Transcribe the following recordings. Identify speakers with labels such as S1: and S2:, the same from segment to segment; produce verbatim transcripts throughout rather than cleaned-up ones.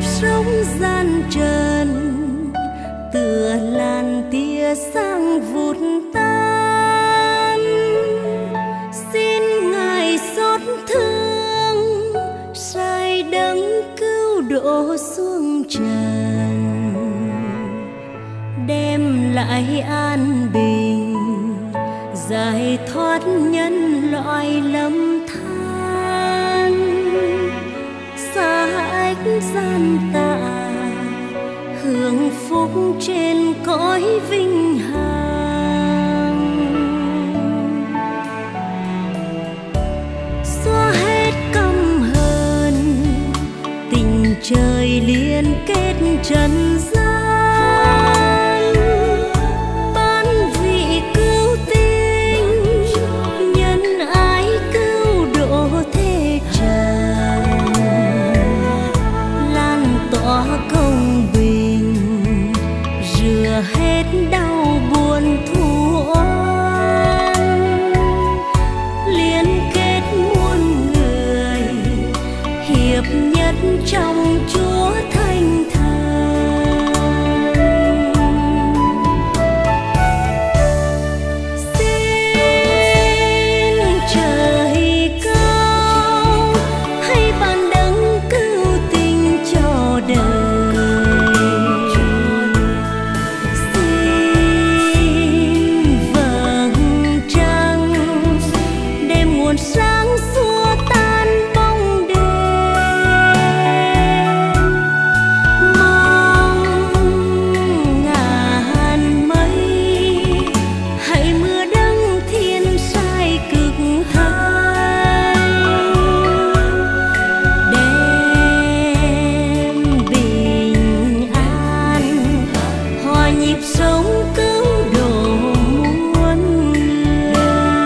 S1: sống gian trần tựa làn tia sáng vụt tan. Xin ngài xót thương sai đấng cứu độ xuống trần, đem lại an bình giải thoát nhân loại lầm than. Xa ánh gian tạ hưởng phúc trên cõi vinh hằng, xóa hết căm hờn tình trời liên kết trần gian. Ban vị cứu tinh nhân ái cứu độ thế trần, lan tỏa công bình rửa hết đau buồn thù oan. Liên kết muôn người hiệp nhất trong Chúa Thánh Thần. Xin trời cao hãy ban đấng cứu tinh cho đời. Xin vầng trăng đem nguồn sáng xua tan bóng đêm. Mong ngàn mây hãy mưa đấng thiên sai cực hay, đem bình an hòa nhịp sống cứu độ muôn người.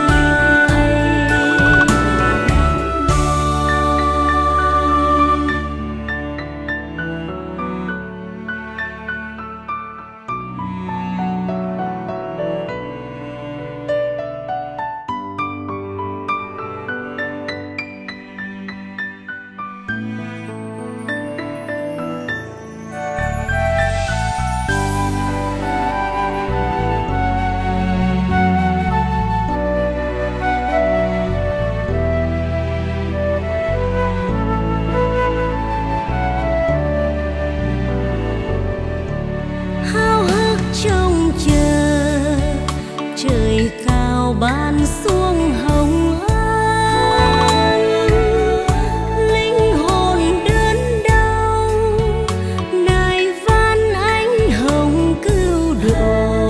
S1: Háo hức trông chờ trời cao ban xuống hồng ân. Linh hồn đớn đau nài van ánh hồng cứu độ.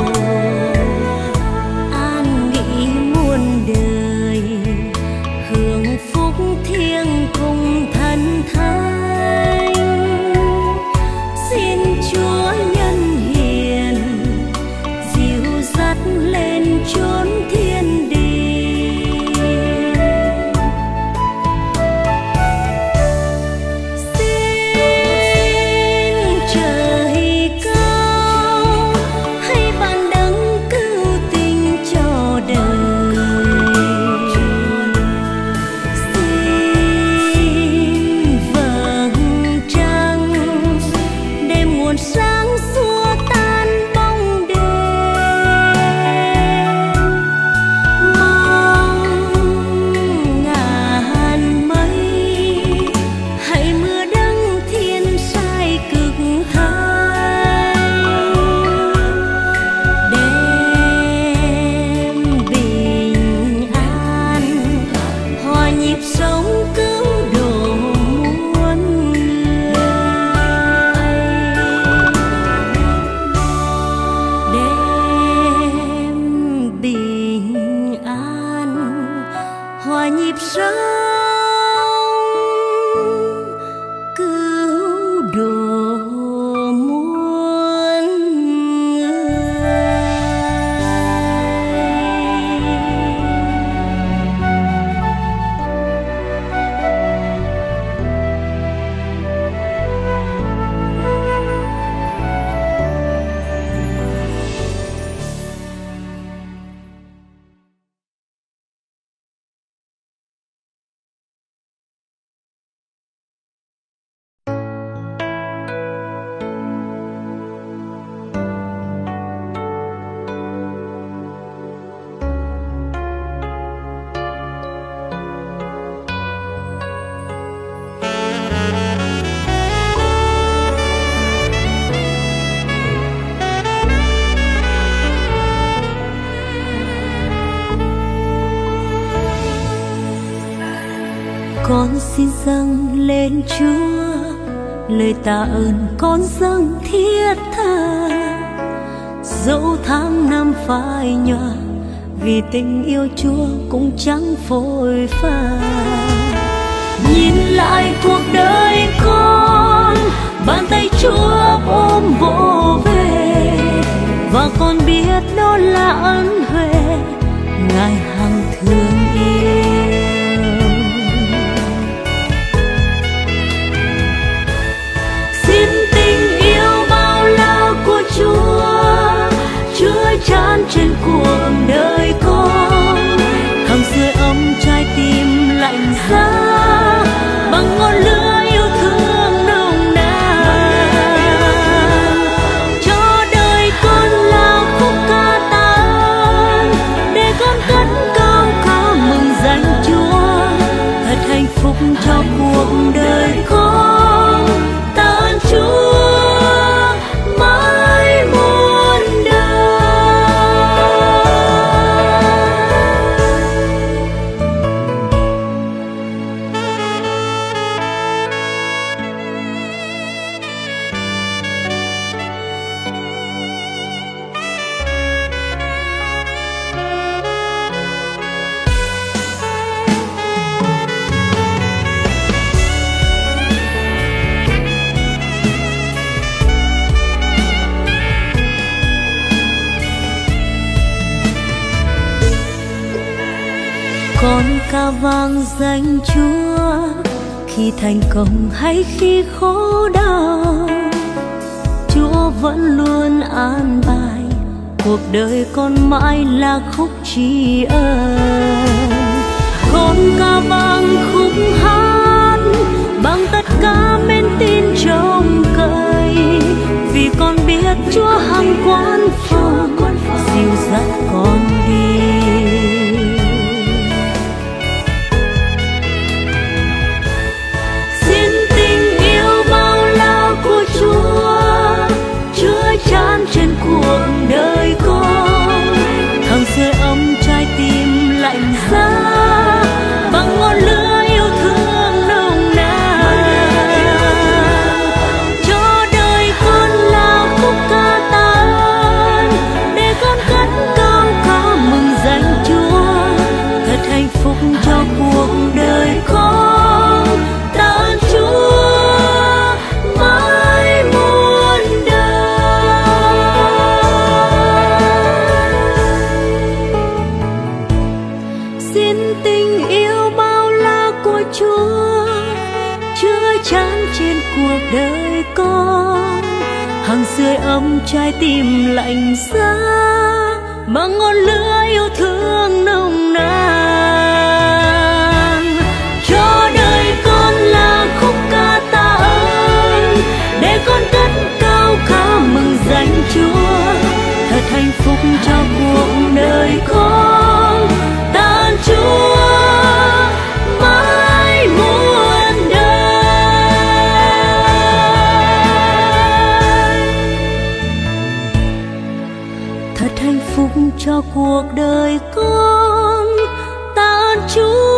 S1: An nghỉ muôn đời hưởng phúc thiêng cùng thần thánh. Xin Chúa nhân hiền dìu dắt lên chốn thiên đình. Xin trời cao hãy ban đấng cứu tinh cho đời. Xin vầng trăng đem nguồn sáng xua tan bóng đêm. Mong ngàn mây hãy mưa đấng thiên sai cực hay, đem bình an hòa nhịp sống cứu độ muôn người. Đem bình an hòa nhịp sống Con xin dâng lên Chúa lời tạ ơn con dâng thiết tha, dẫu tháng năm phai nhòa vì tình yêu Chúa cũng chẳng phôi pha. Nhìn lại cuộc đời con, bàn tay Chúa ôm vỗ về, và con biết đó là ân huệ Ngài hằng thương yêu. Xin tình yêu bao la của Chúa chứa chan trên cuộc đời con, hằng sưởi ấm trái tim lạnh giá bằng ngọn lửa yêu thương nồng nàn. Cho đời con là khúc ca tạ ơn, để con cất cao ca mừng danh Chúa. Thật hạnh phúc cho cuộc đời con, tạ ơn Chúa mãi muôn con ca vang danh Chúa khi thành công hay khi khổ đau. Chúa vẫn luôn an bài cuộc đời con mãi là khúc tri ân. Con ca vang khúc hát bằng tất cả men tin trông cậy, vì con biết Chúa hằng quan phòng dìu dắt con đi. Chan trên cuộc đời con, hằng sưởi ấm trái tim lạnh giá bằng ngọn lửa yêu thương nồng nàn. Cho đời con là khúc ca tạ ơn, để con cất cao ca mừng danh Chúa. Thật hạnh phúc cho cuộc đời con, tạ ơn Chúa mãi muôn đời. Tình yêu bao la của Chúa chứa chan trên cuộc đời con, hằng sưởi ấm trái tim lạnh giá bằng ngọn lửa yêu thương nồng nàn. Cho đời con là khúc ca tạ ơn, để con cất cao ca mừng danh Chúa. Thật hạnh phúc cho cuộc đời con, tạ ơn Chúa mãi muôn đời. Thật hạnh phúc cho cuộc đời con, tạ ơn Chúa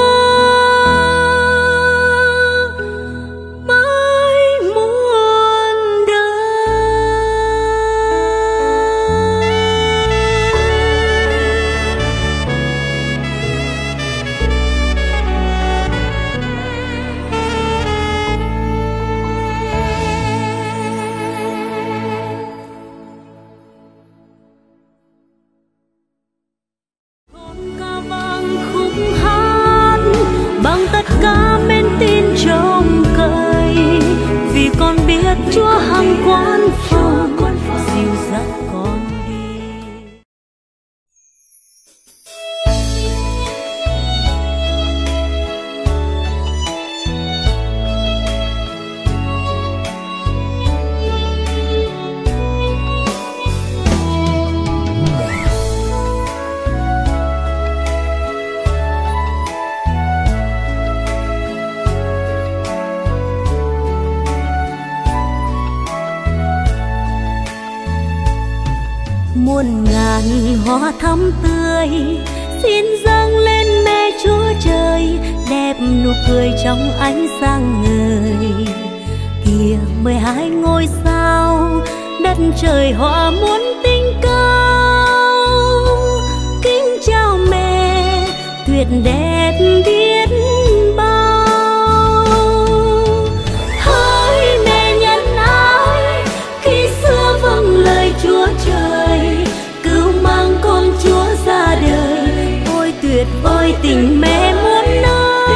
S1: mãi muôn đời. Bằng tất cả men tin trông cậy, vì con biết Chúa hằng quan phòng dìu dắt con đi. Muôn ngàn hoa thắm tươi xin dâng lên mẹ Chúa trời, đẹp nụ nụ cười trong ánh sáng ngời. Kìa mười hai ngôi sao, đất trời hòa muôn tình cao. Kính chào mẹ, tuyệt đẹp biết bao. Hỡi mẹ nhân ái, khi xưa vâng lời Chúa Trời, cứu mang con Chúa ra đời. Ôi tuyệt vời tình mẹ muôn nơi.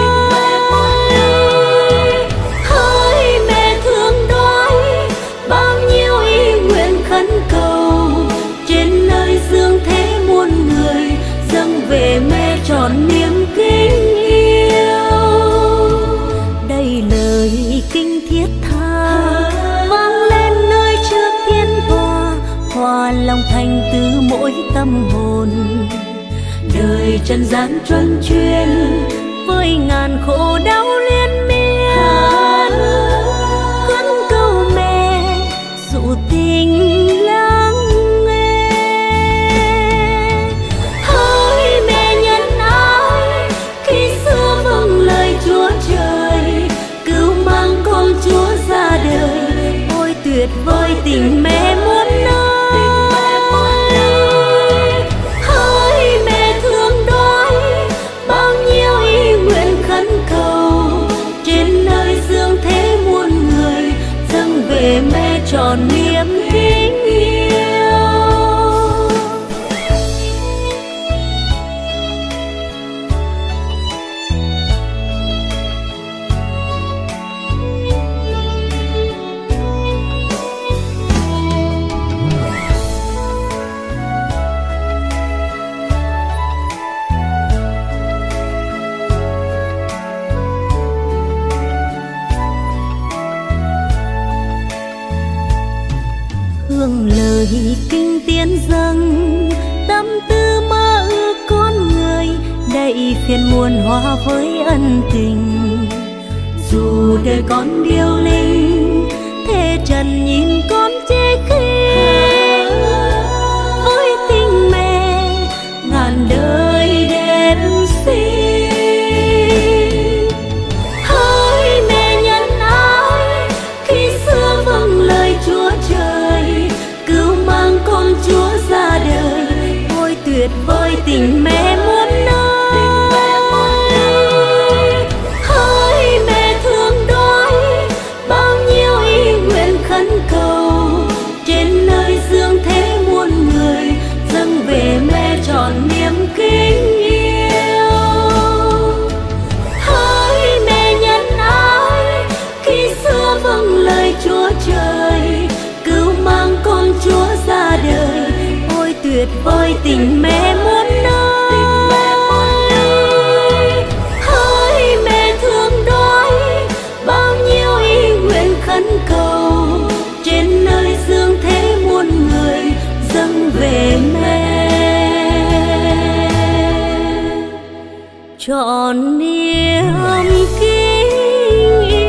S1: Hỡi mẹ thương đói, bao nhiêu ý nguyện khấn cầu, trên nơi dương thế muôn người dâng về mẹ trọn niềm kính yêu. Đây lời kinh thiết tha vang lên nơi trước thiên tòa, hòa lòng thành từ mỗi tâm hồn. Đời trần gian truân chuyên với ngàn khổ đau liên miên, khấn cầu mẹ dụ tình lắng nghe. Hỡi mẹ nhân ái, khi xưa vâng lời Chúa Trời, cứu mang con Chúa ra đời. Ôi tuyệt vời tình mẹ muôn nơi. Hỡi mẹ thương đói, bao nhiêu ý nguyện khấn cầu, trên nơi dương thế muôn người dâng về mẹ trọn niềm kính yêu. Hương lời kinh tiến dâng, tâm tư mơ ước con người, đầy phiền muôn hoa với ân tình. Dù đời con điêu linh, thế trần nhìn con chê khinh, với tình mẹ ngàn đời đẹp xinh. Hỡi mẹ nhân ái, khi xưa vâng lời Chúa Trời, cứu mang con Chúa ra đời. Ôi tuyệt vời tình mẹ muôn nơi. Hỡi mẹ thương đói, bao nhiêu ý nguyện khấn cầu, trên nơi dương thế muôn người dâng về mẹ trọn niềm kính yêu. Hỡi mẹ nhân ái, khi xưa vâng lời Chúa Trời, cứu mang con Chúa ra đời. Ôi tuyệt vời tình mẹ muôn nơi. Hỡi mẹ thương đói, bao nhiêu ý nguyện khấn cầu, trên nơi dương thế muôn người dâng về mẹ trọn niềm kính yêu.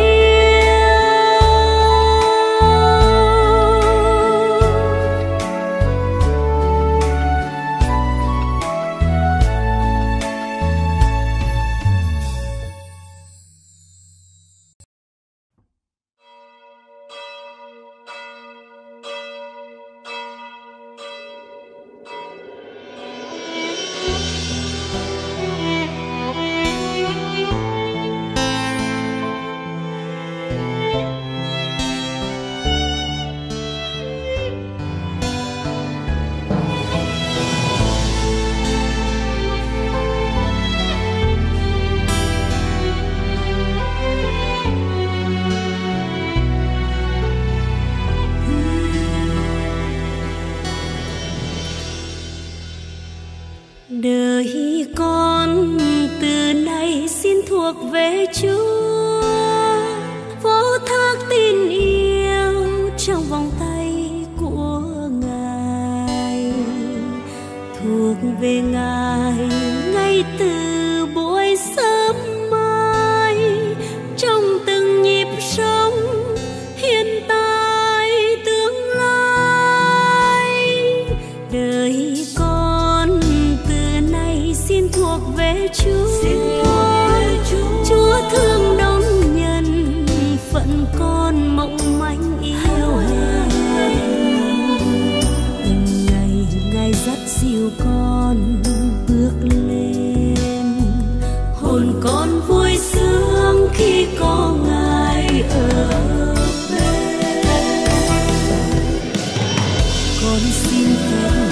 S1: Đời con từ nay xin thuộc về Chúa, phó thác tin yêu trong vòng tay của Ngài, thuộc về Ngài ngay từ buổi sớm mai, trong từng nhịp sống hiện tại tương lai. Đời con từ nay xin thuộc về Chúa, Chúa thương mộng manh yêu hẹn. Từng ngày ngày dắt dìu con bước lên, hồn con vui sướng khi có ngài ở bên. Con xin phép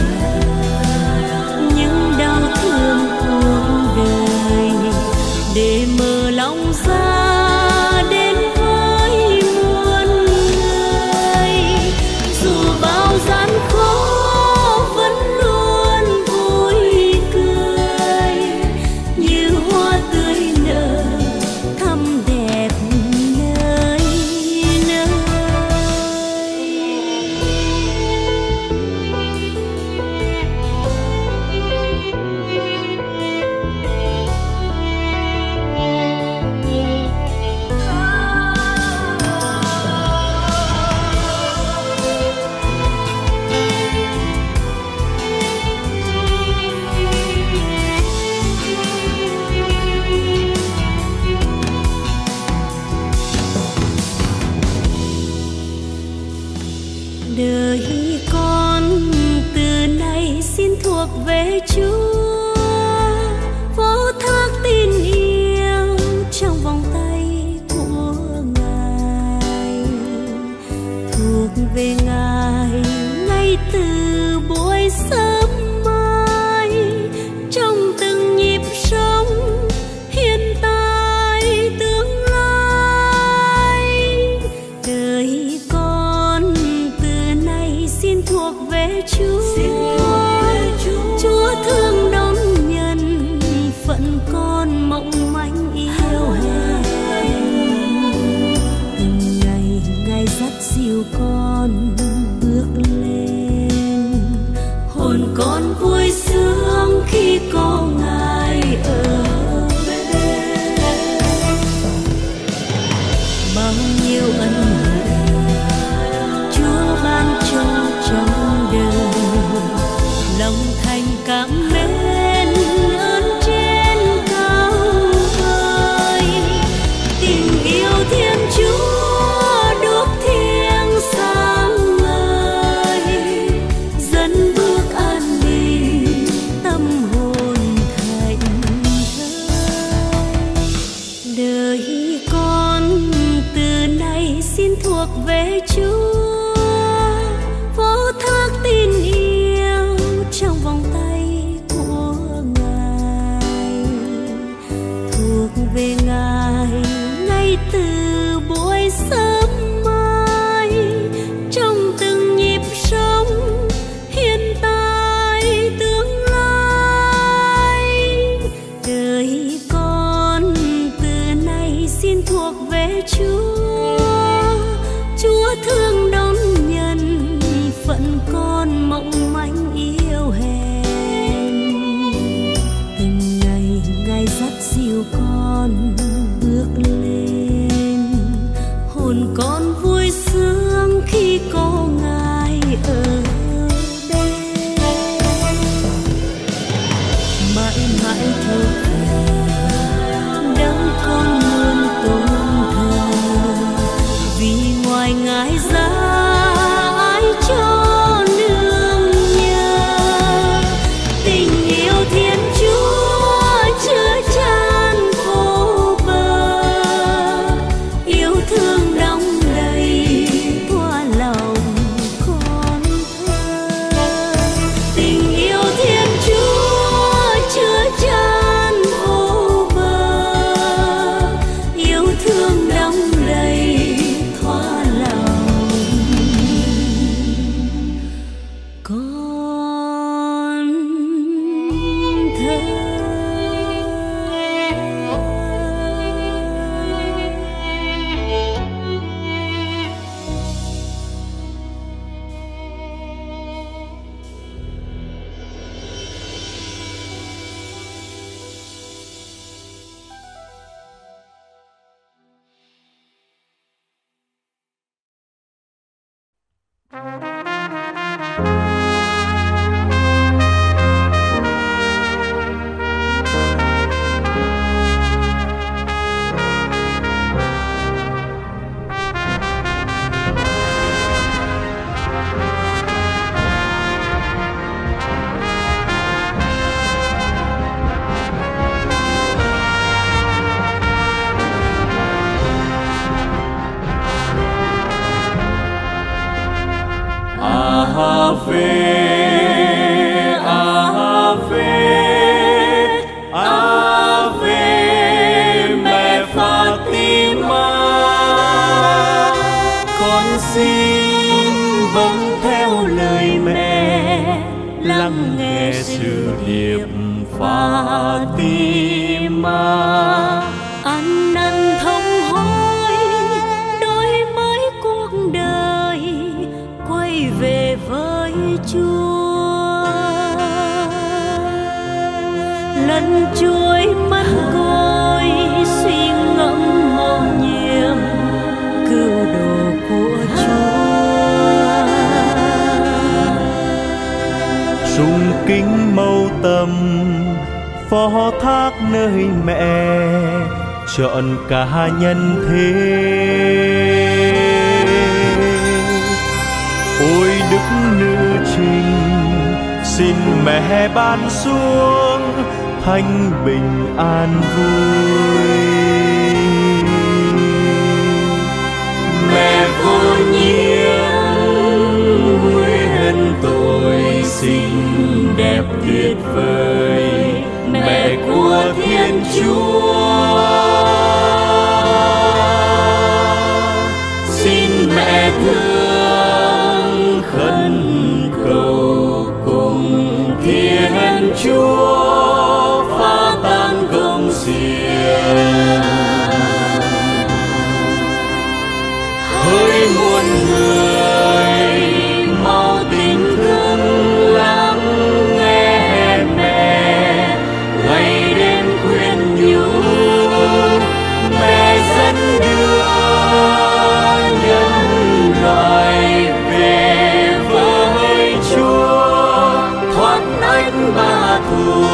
S1: những đau thương cuộc đời để mở lòng ra đến với muôn người. Dù bao gian khó vẫn luôn vui cười, như hoa tươi nở thắm đẹp nơi nơi. Đời con từ nay xin thuộc về Chúa, phó thác tin yêu trong vòng tay của Ngài, thuộc về Ngài ngay từ buổi sớm mai, trong từng nhịp sống hiện tại tương lai. Đời con từ nay xin thuộc về Chúa, Chúa thương đón nhận phận con mộng manh yêu hẹn. Từng ngày ngày dắt dìu con bước lên, hồn con vui sướng khi có ngài ở bên. Bao nhiêu ân huệ Chúa ban cho trong đời, lòng thành cảm mến ơn trên cao vời. Tình yêu Thiên Chúa đuốc thiêng sáng ngời, dẫn bước an bình tâm hồn thành thơi. Đời con từ nay xin thuộc về Chúa, phó thác tin yêu trong vòng tay của Ngài, thuộc về Ngài ngay từ buổi sớm mai, trong từng nhịp sống hiện tại tương lai. Đời con từ nay xin thuộc về Chúa, Chúa thương đón nhận phận con mộng manh yêu hẹn. Từng ngày ngày dắt dìu con bước lên, hồn con vui sướng khi có ngài ở bên. Mãi mãi thuộc về đấng con luôn tôn thờ, vì ngoài ngài ra ai cho nương nhờ. Tình yêu Thiên Chúa chứa chan vô bờ, yêu thương đong đầy qua lòng con thơ. Tình yêu Thiên Chúa chứa chan vô bờ, yêu thương đong đầy thoa lòng con thơ. đôi mắt côi suy ngẫm mầu nhiệm cứu độ của Chúa.
S2: Sung kính mâu tâm phó thác nơi mẹ chọn cả nhân thế. Ôi đức nữ trinh xin mẹ ban xuống thanh bình an vui.
S1: Mẹ vô nhiễm nguyên tội xinh đẹp tuyệt vời, mẹ của Thiên Chúa. Xin mẹ thương khẩn cầu cùng Thiên Chúa phá tan công xiềng. Hỡi muôn người mau tình thương lắng nghe mẹ, ngày đêm khuyên nhủ mẹ dẫn đưa nhân loại về với Chúa, thoát ách ba thù.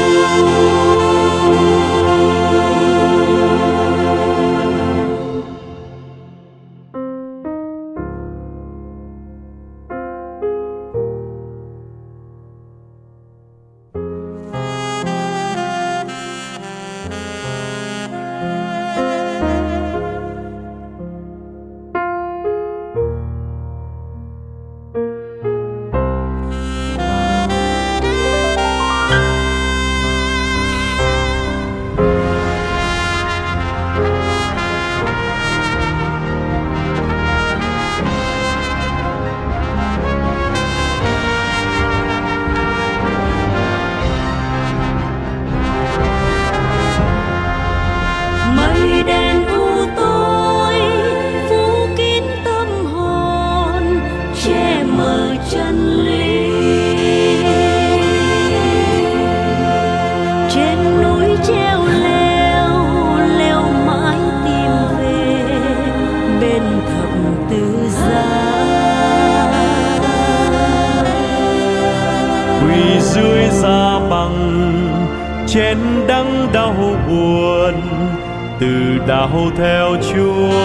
S2: Trên đắng đau buồn từ đau theo Chúa.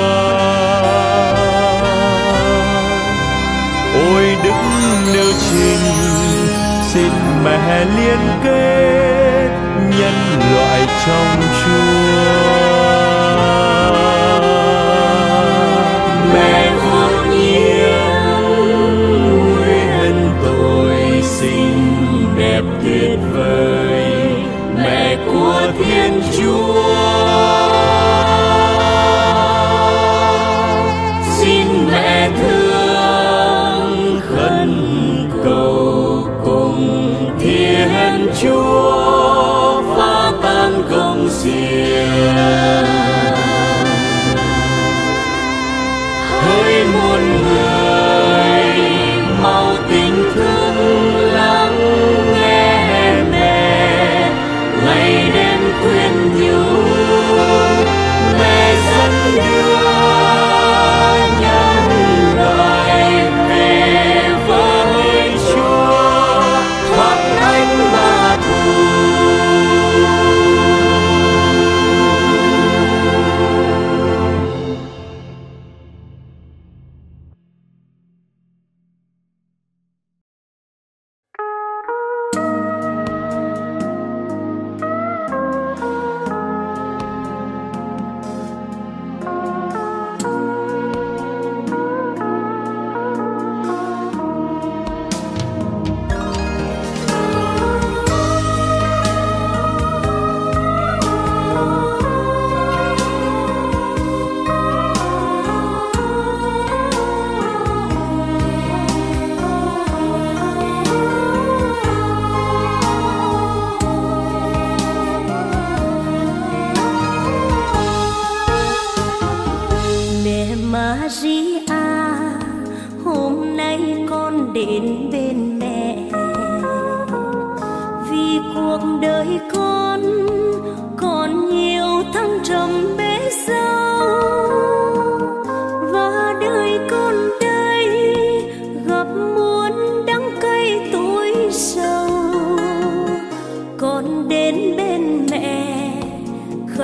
S2: Ôi đức nữ trinh xin mẹ liên kết nhân loại trong Chúa.
S1: Mẹ vô nhiễm nguyên tội xinh đẹp tuyệt vời, mẹ của Thiên Chúa. Xin mẹ thương khẩn cầu cùng Thiên Chúa phá tan công xiềng. Hỡi muôn người mau tình thương lắng nghe mẹ, ngày đêm khuyên nhủ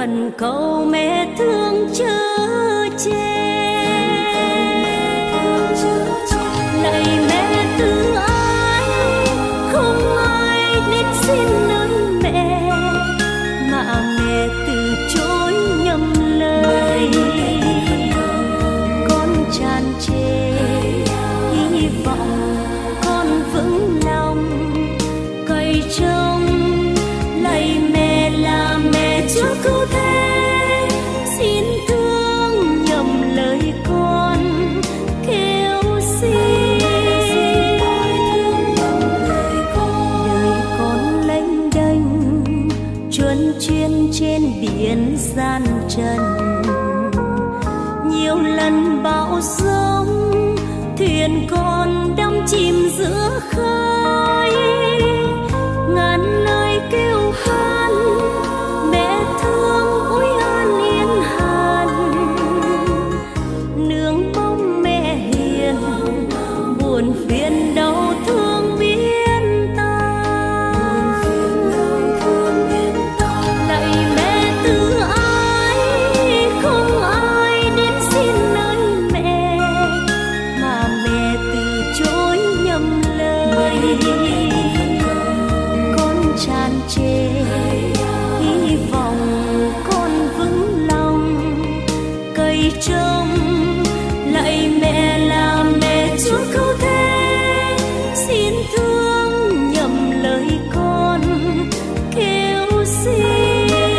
S1: khẩn cầu mẹ thương chớ che. Lạy mẹ từ ái, không ai đến xin ơn mẹ, mà mẹ từ chối nhầm lời. Con tràn trề hy vọng, con vững lòng cậy trông. Lạy mẹ là mẹ Chúa cứu thế, xin thương nhầm lời con kêu xin. Đời con lênh đênh chuồn chuyên trên biển gian trần, nhiều lần bão giông thuyền con đắm chìm giữa khơi. Ngàn lời kêu han mẹ thương ôi an yên hàn, nương mong mẹ hiền buồn phiền đau thương biến tan. Lạy mẹ từ ái, không ai đến xin ơn mẹ, mà mẹ từ chối nhầm lời. Con tràn trề hy vọng, con vững lòng cậy trông. Lạy mẹ là mẹ Chúa cứu thế, xin thương nhầm lời con kêu xin.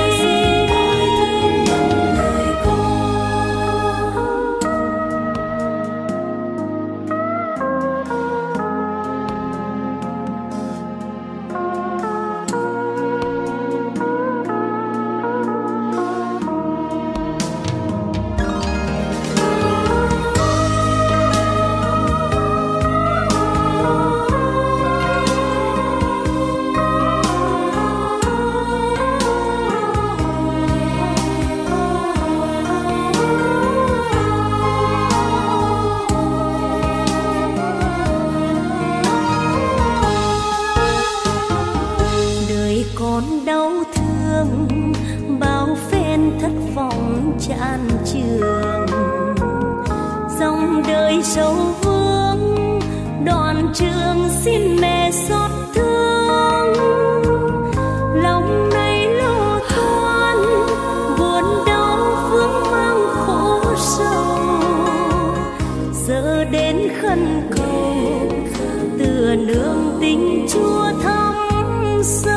S1: Con đau thương bao phen thất vọng chan trường, dòng đời sâu vương đoạn trường xin mẹ xót thương. Lòng này lo toan buồn đau vướng mang khổ sầu, giờ đến khẩn cầu tựa nương tình Chúa thắm sâu.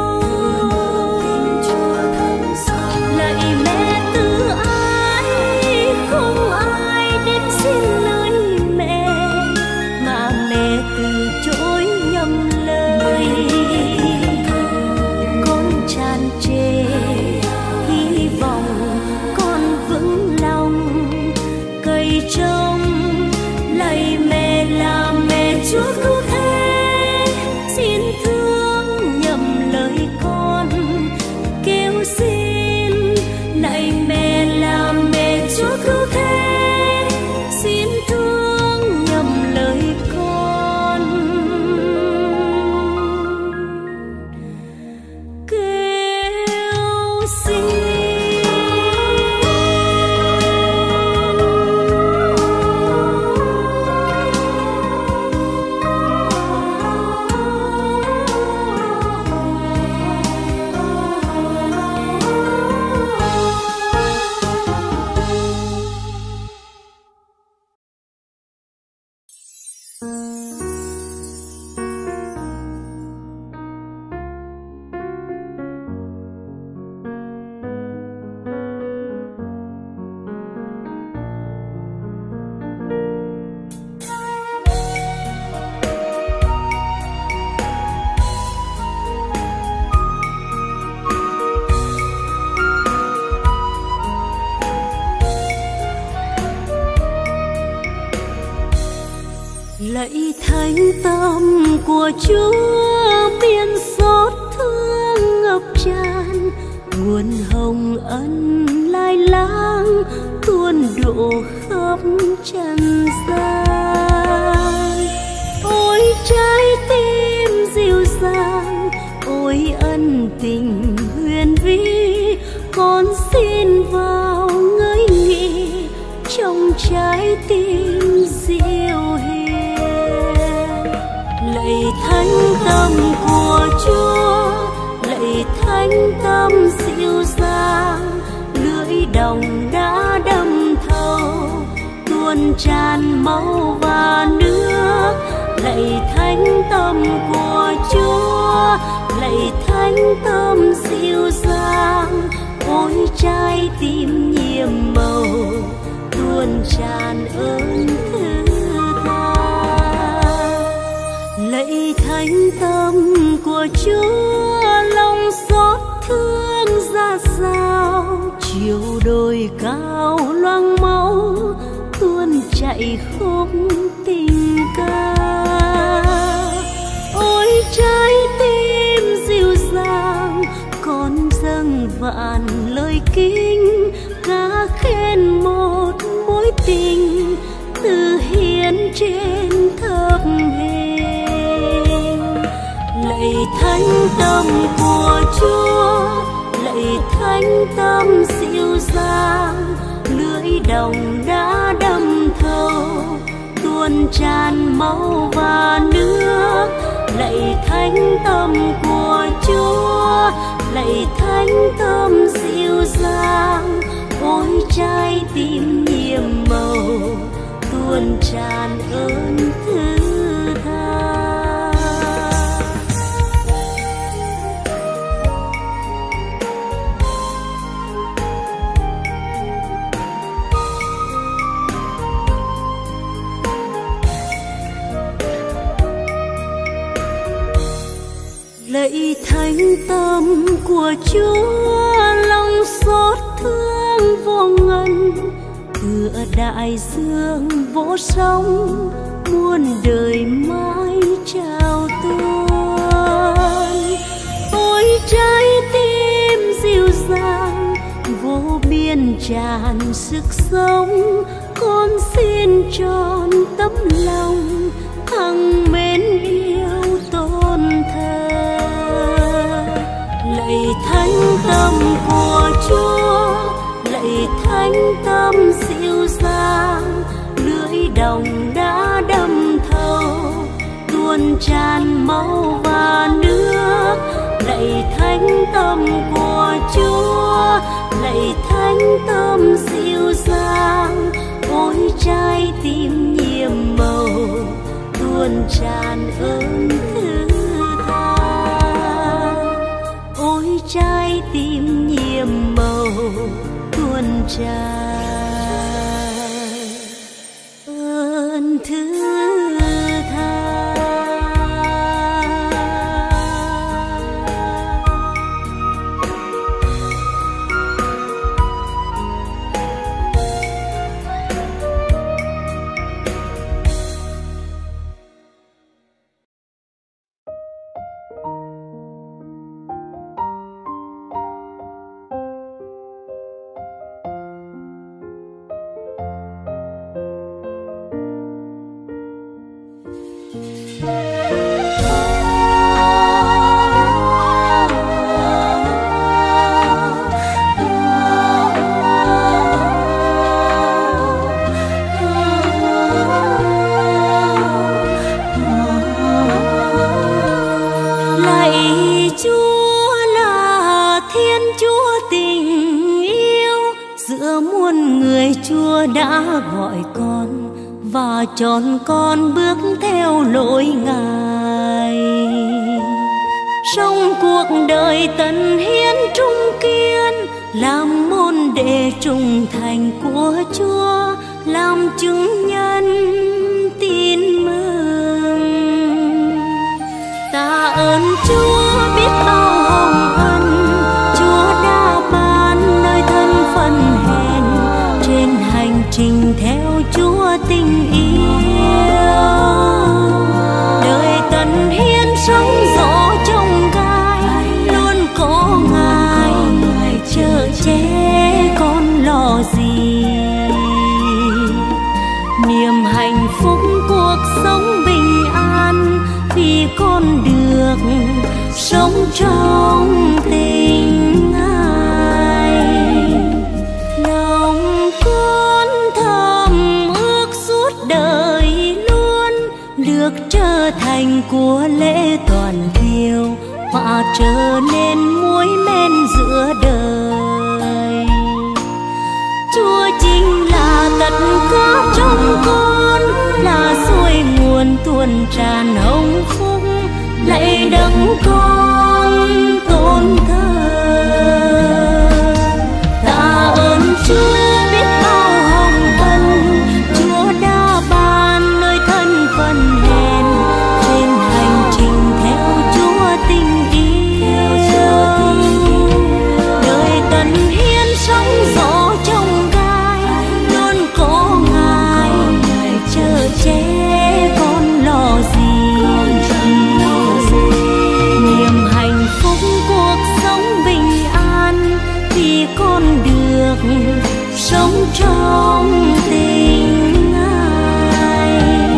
S1: Lạy mẹ từ ái, không ai đến xin ơn mẹ, mà mẹ từ chối nhầm lời. Con tràn trề hy vọng, con vững lòng cậy trông. Lạy mẹ là mẹ Chúa cứu thế, xin thương nhầm lời con kêu xin. Lạy mẹ là mẹ Chúa cứu thế, xin thương nhầm lời con kêu xin. Lạy thánh tâm của Chúa, biển xót thương ngập tràn, nguồn hồng ân lai lang tuôn đổ khắp trần gian. Ôi trái tim dịu dàng, ôi ân tình huyền vĩ, con tuôn tràn máu và nước. Lạy thánh tâm của Chúa, lạy thánh tâm dịu dàng, ôi trái tim nhiệm màu tuôn tràn ơn thứ tha. Lạy thánh tâm của Chúa, lòng xót thương ra sao, chiều đồi cao loang máu tuôn chảy khúc tình ca. Ôi trái tim dịu dàng, con dâng vạn lời kinh, ca khen một mối tình từ hiến trên thập hình. Lạy thánh tâm của Chúa, lạy thánh tâm dịu dàng, lưỡi đồng đã đâm thấu tuôn tràn máu và nước. Lạy thánh tâm của Chúa, lạy thánh tâm dịu dàng, ôi trái tim nhiệm màu tuôn tràn ơn thứ tha. Lạy thánh tâm của Chúa, lòng xót thương vô ngần, tựa đại dương vỗ sóng, muôn đời mãi trao tuôn. Ôi trái tim dịu dàng, vô biên tràn sức sống, con xin tròn tấm lòng hằng mến yêu tôn thờ. Lạy thánh tâm của Chúa, lạy thánh tâm dịu dàng, lưỡi đồng đã đâm thấu tuôn tràn máu và nước. Lạy thánh tâm của Chúa, lạy thánh tâm dịu dàng, ôi trái tim nhiệm màu tuôn tràn ơn thứ tha. Ôi trái tim nhiệm màu tuôn tràn ơn thứ tha. Chúa đã gọi con và chọn con bước theo lối Ngài, sống cuộc đời tận hiến trung kiên, làm môn đệ trung thành của Chúa, làm chứng nhân tin mừng. Ta ơn Chúa biết bao hồng ân, Chúa đã ban nơi thân phận hèn, trên hành trình theo Chúa tình yêu. Đời tận hiến sống gió trong gai, luôn có Ngài chở che con lo gì. Niềm hạnh phúc cuộc sống bình an, vì con được sống trong tình Ngài. Lòng con thầm ước suốt đời luôn được trở thành của lễ toàn thiêu, và trở nên muối men giữa đời. Chúa chính là tất cả trong con. tuôn tràn hồng phúc, lạy đấng con tôn thờ. Tạ ơn Chúa biết bao hồng ân, Chúa đã ban nơi thân phận hèn, trên hành trình theo Chúa tình yêu. Đời tận hiến sóng gió trong gai, luôn có Ngài chở che con lo gì. Niềm hạnh phúc cuộc sống bình an, vì con được sống trong tình Ngài.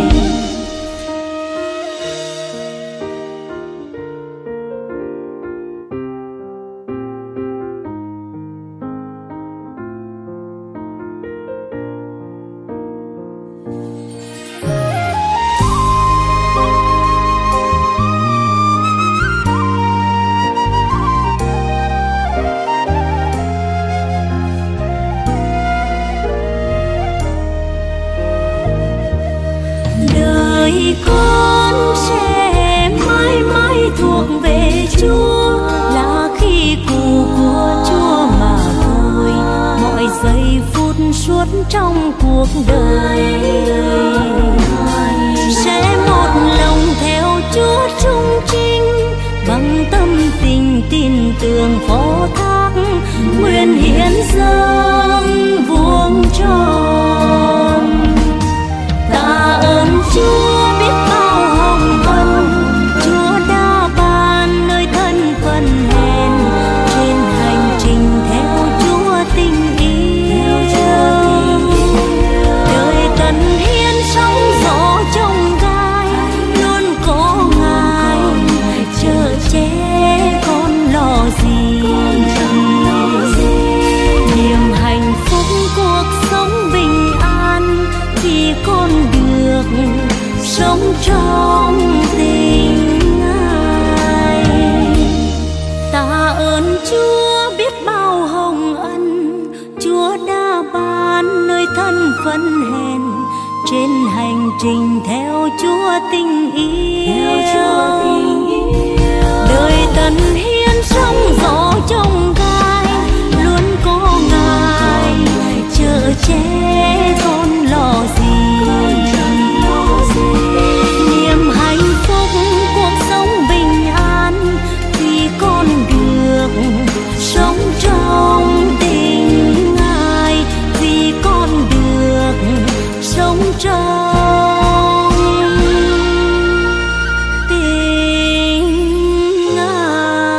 S1: Đời con sẽ mãi mãi thuộc về Chúa, là khi cụ của Chúa mà thôi. Mọi giây phút suốt trong cuộc đời sẽ một lòng theo Chúa trung trinh, bằng tâm tình tin tưởng phó thác, nguyện hiến dâng vuông tròn. Tạ ơn Chúa biết bao hồng ân, Chúa đã ban nơi thân phận hèn, trên hành trình theo Chúa tình yêu. Đời tận hiến sóng gió trong gai, luôn có Ngài chở che con lo gì. Niềm hạnh phúc cuộc sống bình an, vì con được sống trong tình Ngài. Tạ ơn Chúa biết bao hồng ân, Chúa đã ban nơi thân phận hèn, trên hành trình theo Chúa tình yêu. Đời tận hiến sóng gió trong gai, luôn có Ngài chở che con lo gì. Niềm hạnh phúc cuộc sống bình an, vì con được sống trong tình Ngài, vì con được sống trong tình Ngài.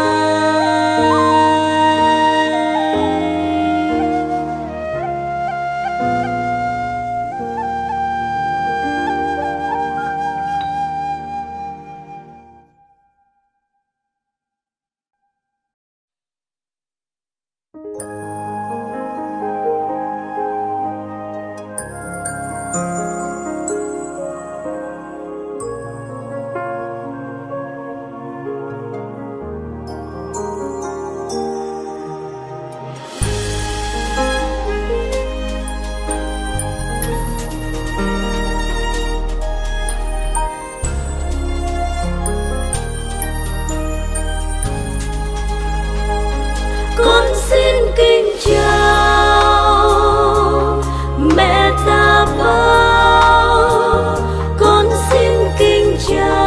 S1: Con xin kính chào mẹ ta bao, con xin kính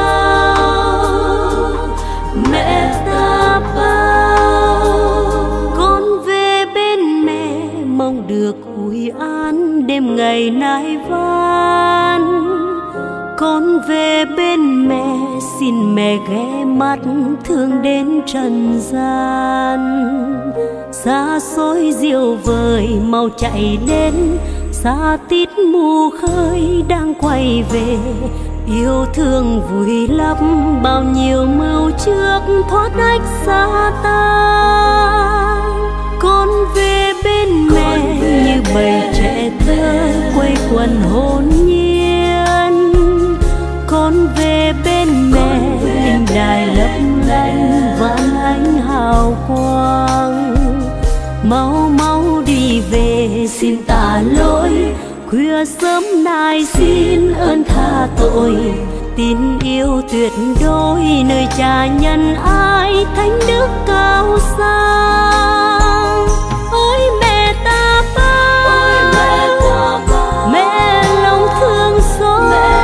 S1: chào mẹ ta bao. Con về bên mẹ mong được ủi an đêm ngày nai van. Con về bên mẹ xin mẹ ghé mắt thương đến trần gian. Xa xôi diệu vời mau chạy đến, xa tít mù khơi đang quay về. Yêu thương vùi lấp bao nhiêu mưu trước thoát ách xa ta. Con về bên mẹ như bầy trẻ thơ quây quần hồn nhiên. Con về bên mẹ linh đài lấp lánh vạn ánh hào quang. Mau mau đi về xin tả lỗi, khuya sớm nay xin ơn tha tội. tin yêu tuyệt đối, nơi cha nhân ai thánh đức cao sang. Ôi mẹ ta bao, mẹ lòng thương xót,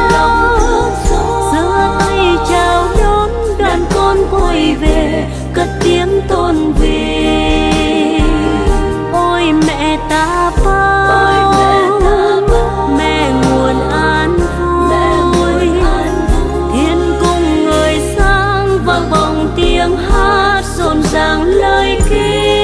S1: giơ tay chào đón đoàn con quay về, cất tiếng tôn vinh. Ôi mẹ ta bao, mẹ nguồn an vui, thiên cung người sang vang vọng tiếng hát rộn ràng lời kinh.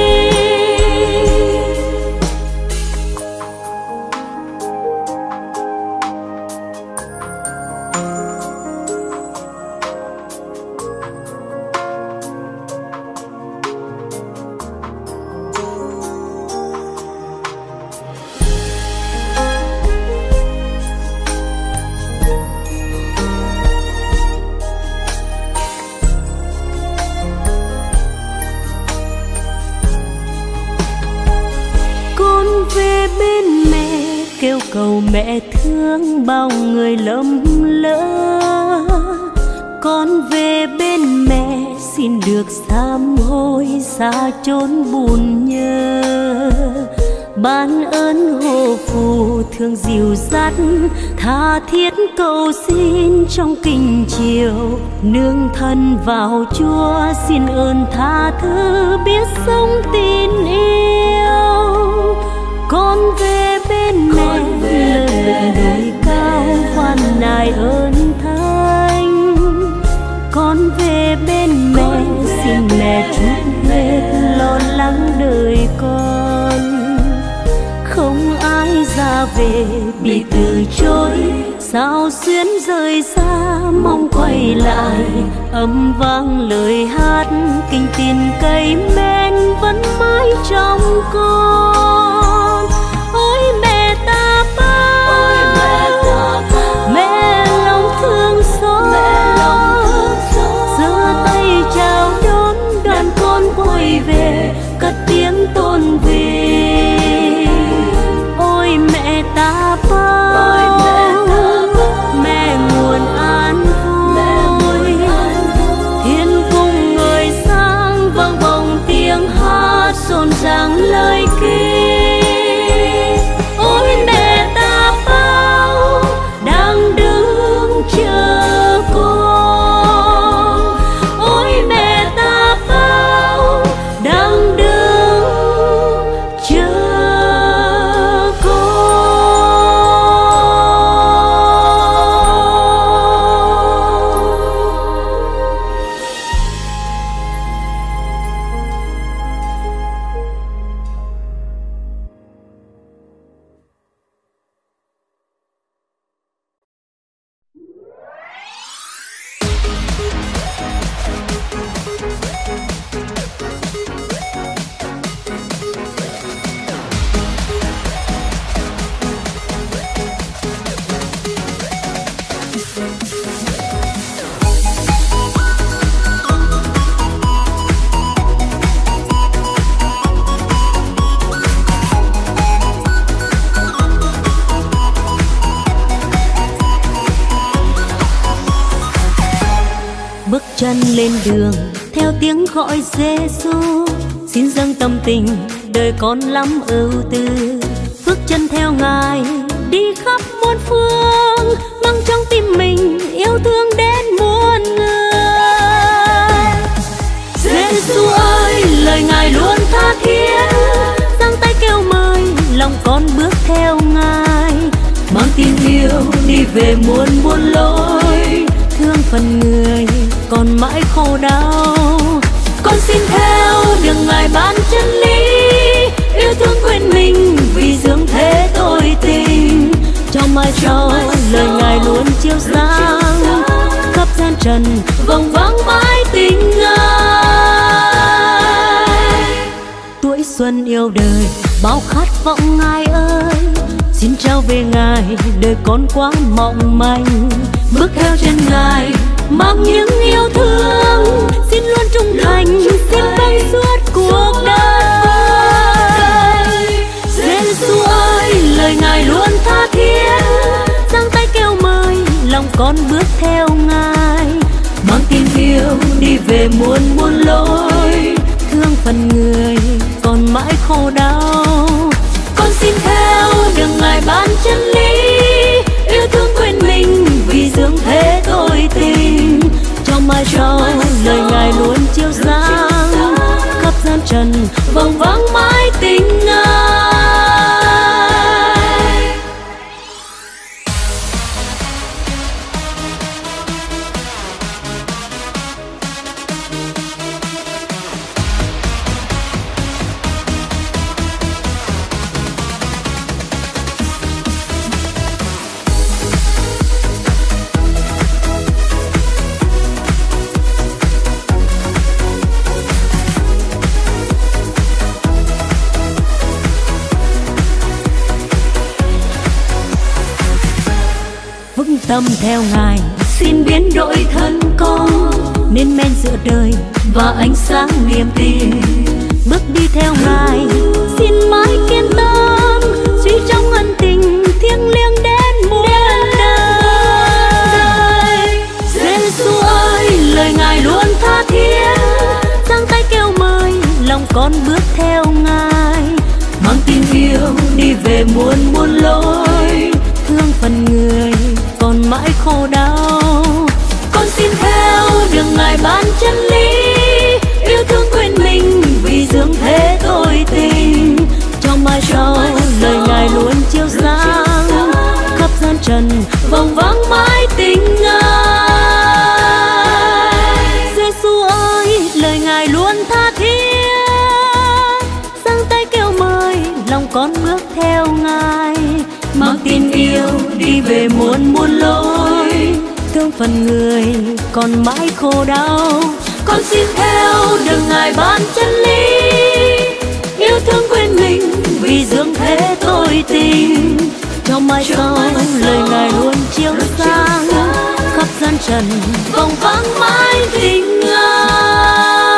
S1: Kêu cầu mẹ thương bao người lầm lỡ, con về bên mẹ xin được sám hối xa chốn buồn nhớ. Ban ơn hộ phù thương dìu dắt, tha thiết cầu xin trong kinh chiều. Nương thân vào Chúa xin ơn tha thứ, biết sống tin yêu. Con về bên mẹ lớn lượn đồi cao khoan nài ơn thánh. Con về bên mẹ xin mẹ chút hết lo lắng đời con. Không ai ra về bị từ chối, sao xuyến rời xa mong quay lại. Âm vang lời hát kinh tin cây men vẫn mãi trong con. Ôi mẹ ta bao, mẹ lòng thương xót, giơ tay chào đón đoàn con quay về, cất tiếng tôn vinh. Ôi mẹ ta bao, mẹ nguồn an vui, thiên cung người sang vang vọng tiếng hát rộn ràng lời kinh. Ôi mẹ ta bao đang đứng chờ con, ôi mẹ ta bao đang đứng chờ con. Bước chân lên đường theo tiếng gọi Giêsu, xin dâng tâm tình đời con lắm ưu tư. Bước chân theo Ngài đi khắp muôn phương, mang trong tim mình yêu thương đến muôn người. Giêsu ơi, lời Ngài luôn tha thiết, giang tay kêu mời lòng con bước theo Ngài. Mang tin yêu đi về muôn muôn lối, thương phần người còn mãi khổ đau. Con xin theo đường Ngài ban chân lý, yêu thương quên mình vì dương thế tôi tình. Trong mai sau lời Ngài luôn chiếu sáng, khắp gian trần vòng vắng mãi tình Ngài. Tuổi xuân yêu đời bao khát vọng Ngài ơi, xin trao về Ngài đời con quá mong manh. Bước theo chân Ngài mang những yêu thương, xin luôn trung thành, xin vâng suốt cuộc đời. Giêsu ơi, lời Ngài luôn tha thiết, giang tay kêu mời lòng con bước theo Ngài. về muôn muôn lối, thương phần người còn mãi khổ đau. Con xin theo đường Ngài ban chân lý, yêu thương quên mình vì dưỡng thế tôi tình. Cho mai sau lời Ngài luôn chiếu sáng, khắp gian trần vòng vắng mãi tình Ngài. Tâm theo Ngài xin biến đổi thân con, nên men giữa đời và ánh sáng niềm tin. Bước đi theo Ngài xin mãi kiên tâm, suy trong ân tình thiêng liêng đến muôn đời. Giê-xu ơi, lời Ngài luôn tha thiết, giang tay kêu mời lòng con bước theo Ngài. Mang tình yêu đi về muôn muôn lối, thương phần người còn mãi khổ đau. Con xin theo đường Ngài ban chân lý, yêu thương quên mình vì dưỡng thế tôi tình. Trong mai sau lời Ngài luôn chiếu sáng, khắp gian trần vòng vắng mãi tình Ngài. Giê-xu ơi, lời Ngài luôn tha thiết, giang tay kêu mời lòng con bước theo Ngài. Mang tin yêu đi về muôn muôn lối, thương phần người còn mãi khổ đau. Con xin theo đường Ngài ban chân lý, yêu thương quên mình vì dưỡng thế tôi tình. Trong mai sau lời Ngài luôn chiếu sáng, khắp gian trần vòng vắng mãi tình Ngài.